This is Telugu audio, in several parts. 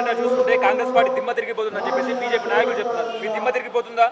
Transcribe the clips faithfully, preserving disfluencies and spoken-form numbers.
తెలంగాణ చూస్తుంటే కాంగ్రెస్ పార్టీ దిమ్మ తిరిగిపోతుందని చెప్పేసి బీజేపీ నాయకులు చెప్తున్నారు. మీ దిమ్మ తిరిగిపోతుందా?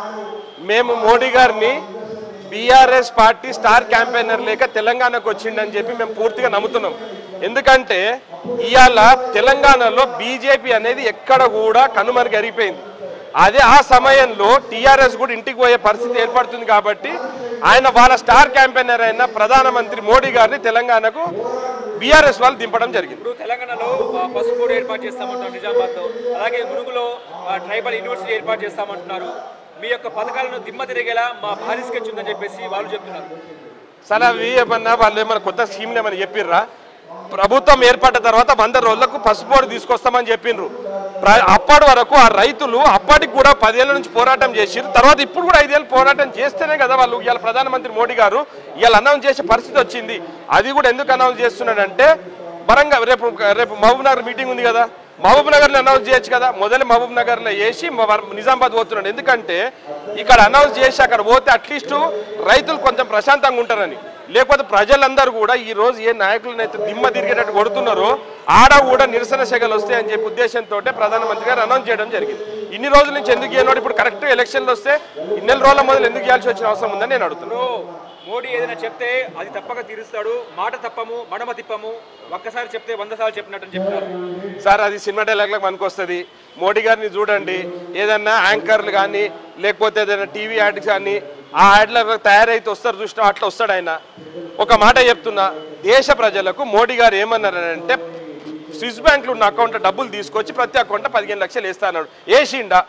మేము మోడీ గారిని బీఆర్ఎస్ పార్టీ స్టార్ క్యాంపెయినర్ లేక తెలంగాణకు వచ్చిండని చెప్పి మేము పూర్తిగా నమ్ముతున్నాం. ఎందుకంటే ఇవాళ తెలంగాణలో బీజేపీ అనేది ఎక్కడ కూడా కనుమరుగైపోయింది. అదే ఆ సమయంలో టీఆర్ఎస్ కూడా ఇంటికి పోయే పరిస్థితి ఏర్పడుతుంది. కాబట్టి ఆయన వాళ్ళ స్టార్ క్యాంపెయినర్ అయిన ప్రధానమంత్రి మోడీ గారిని తెలంగాణకు బీఆర్ఎస్ వాళ్ళు దింపడం జరిగింది. ఇప్పుడు తెలంగాణలో పసుపు బోర్డు ఏర్పాటు చేస్తామంటున్నారు నిజామాబాద్లో, అలాగే మునుగులో ట్రైబల్ యూనివర్సిటీ ఏర్పాటు చేస్తామంటున్నారు. మీ యొక్క పథకాలను దిమ్మ తిరిగేలా మా భారీ స్కెచ్ ఉందని చెప్పేసి వాళ్ళు చెప్తున్నారు. సరే అవి ఏమన్నా వాళ్ళు ఏమన్నా కొత్త స్కీమ్లు ఏమన్నా చెప్పిర్రా? ప్రభుత్వం ఏర్పడ్డ తర్వాత వంద రోజులకు పసుపు బోర్డు తీసుకొస్తామని చెప్పిండ్రు. అప్పటి వరకు ఆ రైతులు అప్పటికి కూడా పదేళ్ల నుంచి పోరాటం చేసిరు. తర్వాత ఇప్పుడు కూడా ఐదేళ్ళు పోరాటం చేస్తేనే కదా వాళ్ళు ఇవాళ ప్రధానమంత్రి మోడీ గారు ఇవాళ అనౌన్స్ చేసే పరిస్థితి వచ్చింది. అది కూడా ఎందుకు అనౌన్స్ చేస్తున్నాడంటే వరంగల్ రేపు రేపు మహబూబ్ నగర్ మీటింగ్ ఉంది కదా, మహబూబ్ నగర్లో అనౌన్స్ చేయొచ్చు కదా. మొదలు మహబూబ్ నగర్లో వేసి నిజామాబాద్ పోతున్నాడు. ఎందుకంటే ఇక్కడ అనౌన్స్ చేసి అక్కడ పోతే అట్లీస్ట్ రైతులు కొంచెం ప్రశాంతంగా ఉంటారని. లేకపోతే ప్రజలందరూ కూడా ఈ రోజు ఏ నాయకులను అయితే దిమ్మ తిరిగేటట్టు కొడుతున్నారో ఆడ కూడా నిరసన సెగలు వస్తాయని చెప్పి ఉద్దేశంతో ప్రధానమంత్రి గారు అనౌన్స్ చేయడం జరిగింది. ఇన్ని రోజుల నుంచి ఎందుకు ఇవ్వనోడు ఇప్పుడు కరెక్ట్ ఎలక్షన్లు వస్తే ఇన్ని రోజుల మొదలు ఎందుకు ఇవ్వాల్సి వచ్చిన అవసరం ఉందని నేను అడుగుతున్నాను. మోడీ ఏదైనా చెప్తే అది తప్పక తీరుస్తాడు, మాట తప్పము మడమ తిప్పము, ఒక్కసారి చెప్తే వంద సార్లు చెప్పినట్టు చెప్తున్నారు సార్. అది సినిమా డైలాగ్లకు పనికొస్తుంది. మోడీ గారిని చూడండి, ఏదన్నా యాంకర్లు కానీ లేకపోతే ఏదైనా టీవీ యాడ్స్ కానీ ఆ యాడ్ల తయారైతే వస్తారు చూసినా అట్లా వస్తాడు ఆయన. ఒక మాట చెప్తున్నా, దేశ ప్రజలకు మోడీ గారు ఏమన్నారంటే స్విస్ బ్యాంక్లో ఉన్న అకౌంట్లో డబ్బులు తీసుకొచ్చి ప్రతి అకౌంట్లో పదిహేను లక్షలు వేస్తా అన్నాడు. వేసిండా?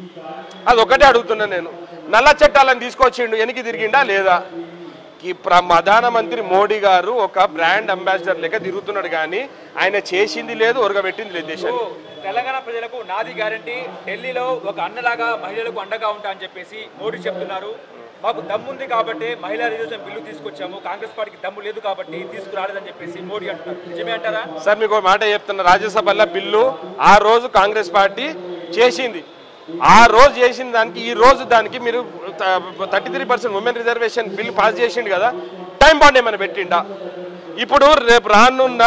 అది ఒకటే అడుగుతున్నా నేను. నల్ల చట్టాలను తీసుకొచ్చిండు, వెనక్కి తిరిగిండా లేదా? ఈ ప్రధానమంత్రి మోడీ గారు ఒక బ్రాండ్ అంబాసిడర్ లెక్క తిరుగుతున్నాడు కానీ ఆయన చేసింది లేదు, ఒరగబెట్టింది లేదు దేశాన్ని. తెలంగాణ ప్రజలకు నాది గ్యారంటీ, ఢిల్లీలో ఒక అన్నలాగా మహిళలకు అండగా ఉంటా అని చెప్పేసి మోడీ చెప్తున్నారు. మాకు దమ్ముంది కాబట్టి మహిళా రిజర్వేషన్ బిల్లు తీసుకొచ్చాము, కాంగ్రెస్ పార్టీకి దమ్ము లేదు కాబట్టి తీసుకురాలేదని చెప్పేసి మోడీ అంటున్నారు. నిజమే అంటారా? సార్ మీకు ఒక మాట చెప్తున్నా, రాజ్యసభలో బిల్లు ఆ రోజు కాంగ్రెస్ పార్టీ చేసింది. ఆ రోజు చేసిన దానికి ఈ రోజు దానికి మీరు thirty three percent women reservation bill pass చేసిండు కదా, టైం బాండ్ ఏమైనా పెట్టిండా? ఇప్పుడు రేపు రానున్న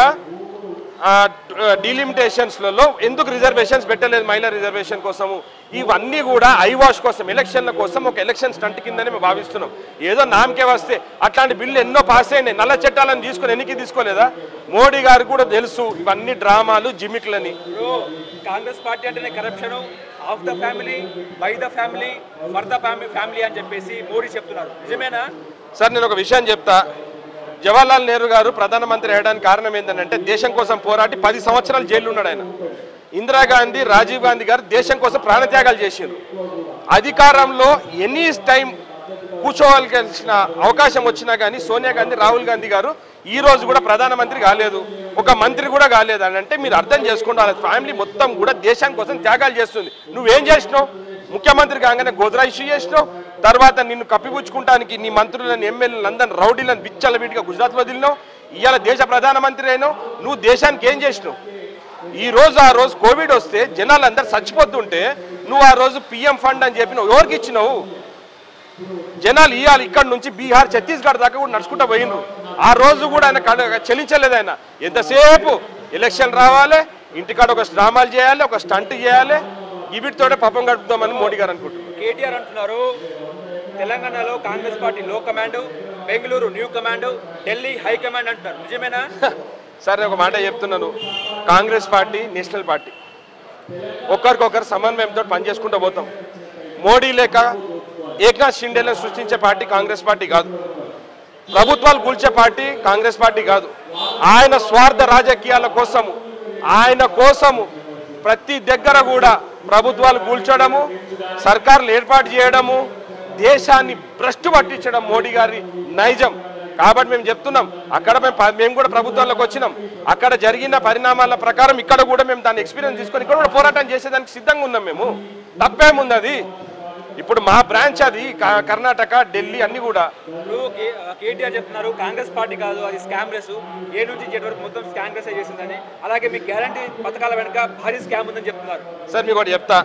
డీలిమిటేషన్స్లలో ఎందుకు రిజర్వేషన్స్ పెట్టలేదు మహిళా రిజర్వేషన్ కోసము? ఇవన్నీ కూడా ఐవాష్ కోసం, ఎలక్షన్ల కోసం ఒక ఎలక్షన్ స్టంట్ కిందని మేము భావిస్తున్నాం. ఏదో నామకే వస్తే అట్లాంటి బిల్లు ఎన్నో పాస్ అయినాయి. నల్ల చట్టాలను తీసుకొని ఎన్నికి తీసుకోలేదా? మోడీ గారు కూడా తెలుసు ఇవన్నీ డ్రామాలు జిమిక్లని. కాంగ్రెస్ పార్టీ అంటేనే corruption, of the family, by the family, for the family అని చెప్పేసి మోడీ చెప్తున్నారు. నిజమేనా? సార్ నేను ఒక విషయం చెప్తా. జవహర్లాల్ నెహ్రూ గారు ప్రధానమంత్రి అయ్యడానికి కారణం ఏంటంటే దేశం కోసం పోరాటి పది సంవత్సరాలు జైలు ఉన్నాడు ఆయన. ఇందిరాగాంధీ, రాజీవ్ గాంధీ గారు దేశం కోసం ప్రాణత్యాగాలు చేశారు. అధికారంలో ఎనీ టైం కూర్చోవాల్సిన అవకాశం వచ్చినా కానీ సోనియా గాంధీ, రాహుల్ గాంధీ గారు ఈ రోజు కూడా ప్రధానమంత్రి కాలేదు, ఒక మంత్రి కూడా కాలేదు అని అంటే మీరు అర్థం చేసుకోండి. వాళ్ళ ఫ్యామిలీ మొత్తం కూడా దేశం కోసం త్యాగాలు చేస్తుంది. నువ్వేం చేసినావు? ముఖ్యమంత్రి కాగానే గోద్రా ఇష్యూ చేసినావు, తర్వాత నిన్ను కప్పిపుచ్చుకుంటానికి నీ మంత్రులను, ఎమ్మెల్యేలను అందరిని రౌడీలను బిచ్చల వీటిగా గుజరాత్లో వదిలినావు. ఇవాళ దేశ ప్రధానమంత్రి అయినావు. నువ్వు దేశానికి ఏం చేసినావు? ఈ రోజు ఆ రోజు కోవిడ్ వస్తే జనాలు అందరు చచ్చిపోతుంటే నువ్వు ఆ రోజు పిఎం ఫండ్ అని చెప్పి నువ్వు ఎవరికి ఇచ్చినావు? జనాలు ఇవాళ ఇక్కడ నుంచి బీహార్, ఛత్తీస్గఢ్ దాకా కూడా నడుచుకుంటూ పోయినరు. ఆ రోజు కూడా ఆయన చెల్లించలేదు. ఆయన ఎంతసేపు ఎలక్షన్ రావాలి, ఇంటికాడ ఒక డ్రామాలు చేయాలి, ఒక స్టంట్ చేయాలి, వీటితోనే పాపం గడుపుదామని మోడీ గారు అనుకుంటున్నారు. కేటీఆర్ అంటున్నారు తెలంగాణలో కాంగ్రెస్ పార్టీ లో command, Bengaluru new command, Delhi high command అంటున్నారు. నిజమేనా? సార్ ఒక మాట చెప్తున్నాను, కాంగ్రెస్ పార్టీ నేషనల్ పార్టీ, ఒకరికొకరు సమన్వయంతో పనిచేసుకుంటూ పోతాం. మోడీ లేక ఏక్నాథ్ షిండేలను సృష్టించే పార్టీ కాంగ్రెస్ పార్టీ కాదు, ప్రభుత్వాలు కూల్చే పార్టీ కాంగ్రెస్ పార్టీ కాదు. ఆయన స్వార్థ రాజకీయాల కోసము, ఆయన కోసము ప్రతి దగ్గర కూడా ప్రభుత్వాలు కూల్చడము, సర్కారులు ఏర్పాటు చేయడము, దేశాన్ని భ్రష్టు పట్టించడం మోడీ గారి నైజం. కాబట్టి మేము చెప్తున్నాం, అక్కడ మేము మేము కూడా ప్రభుత్వాల్లోకి వచ్చినాం. అక్కడ జరిగిన పరిణామాల ప్రకారం ఇక్కడ కూడా మేము దాన్ని ఎక్స్పీరియన్స్ తీసుకొని ఇక్కడ కూడా పోరాటం చేసేదానికి సిద్ధంగా ఉన్నాం. మేము తప్పేముంది? అది ఇప్పుడు మా బ్రాంచ్ అది కర్ణాటక, ఢిల్లీ అన్ని కూడా. కేటీఆర్ చెప్తున్నారు కాంగ్రెస్ పార్టీ కాదు, అది స్కామ్ రేస్, ఏ నుంచి జెడ్ వరకు మొత్తం కాంగ్రెస్ చేసిందని. అలాగే మీ గ్యారంటీ పథకాల వెనుక భారీ స్కామ్ ఉందని చెప్తున్నారు. సార్ మీకు ఒకటి చెప్తా,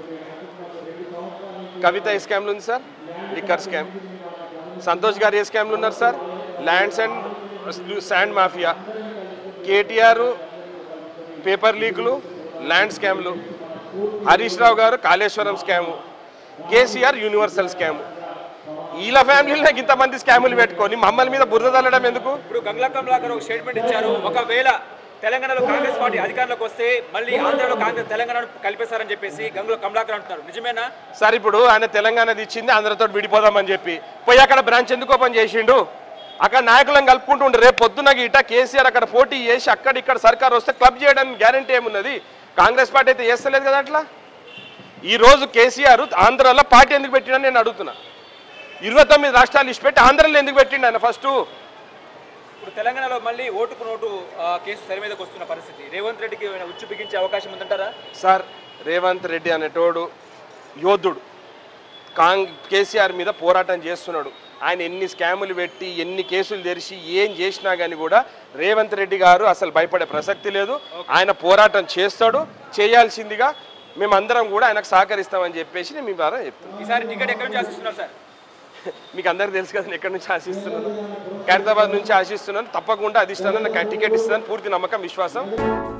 కవిత ఏ స్కామ్లు ఉంది సార్? Liquor scam. సంతోష్ గారు ఏ స్కామ్లు ఉన్నారు sir? Lands and sand mafia. KTR paper లీకులు, ల్యాండ్ స్కామ్లు, Harish Rao garu Kaleshwaram scam, KCR universal scam. వీళ్ళ ఫ్యామిలీలో ఇంతమంది స్కాములు పెట్టుకొని మమ్మల్ని మీద బురద తల్లడం ఎందుకు? ఇప్పుడు గంగుల కమలాకర్ ఒక స్టేట్మెంట్ ఇచ్చారు, ఒకవేళ తెలంగాణలో కాంగ్రెస్ పార్టీ అధికారంలోకి వస్తే మళ్ళీ ఆంధ్రలో కాంగ్రెస్ తెలంగాణను కలిపేశారని చెప్పేసి గంగుల కమలాకర్ అంటున్నారు. నిజమేనా సార్? ఇప్పుడు ఆయన తెలంగాణది ఇచ్చింది ఆంధ్రతో విడిపోదామని చెప్పి పోయి అక్కడ బ్రాంచ్ ఎందుకు ఓపెన్ చేసిండు? అక్కడ నాయకులను కలుపుకుంటుండే రేపు పొద్దున్న గీట కేసీఆర్ అక్కడ పోటీ చేసి అక్కడ ఇక్కడ సర్కార్ వస్తే క్లబ్ చేయడానికి గ్యారంటీ ఏమున్నది? కాంగ్రెస్ పార్టీ అయితే చేస్తలేదు కదా. అట్లా ఈరోజు కేసీఆర్ ఆంధ్రాలో పార్టీ ఎందుకు పెట్టిండని నేను అడుగుతున్నా. ఇరవై తొమ్మిది రాష్ట్రాలు ఇచ్చి పెట్టి ఆంధ్రలో ఎందుకు పెట్టిండు ఆయన? ఫస్ట్ ఇప్పుడు తెలంగాణలో మళ్ళీ ఓటుకు నోటు కేసు తెర మీదకి వస్తున్న పరిస్థితి, రేవంత్ రెడ్డికి ఉచ్చు బిగించే అవకాశం ఉందంటారా? సార్, రేవంత్ రెడ్డి అనేటోడు యోధుడు, కాంగ్ కేసీఆర్ మీద పోరాటం చేస్తున్నాడు. ఆయన ఎన్ని స్కాములు పెట్టి ఎన్ని కేసులు తెరిచి ఏం చేసినా కానీ కూడా రేవంత్ రెడ్డి గారు అసలు భయపడే ప్రసక్తి లేదు. ఆయన పోరాటం చేస్తాడు, చేయాల్సిందిగా మేమందరం కూడా ఆయనకు సహకరిస్తామని చెప్పేసి నేను మీ ద్వారా చెప్తాను. ఈసారి టికెట్ ఎక్కడి నుంచి ఆశిస్తున్నారు సార్? మీకు అందరికి తెలుసు కదా ఎక్కడి నుంచి ఆశిస్తున్నాను. ఖైరతాబాద్ నుంచి ఆశిస్తున్నాను. తప్పకుండా అధిష్టానం నాకు టికెట్ ఇస్తుందని పూర్తి నమ్మకం, విశ్వాసం.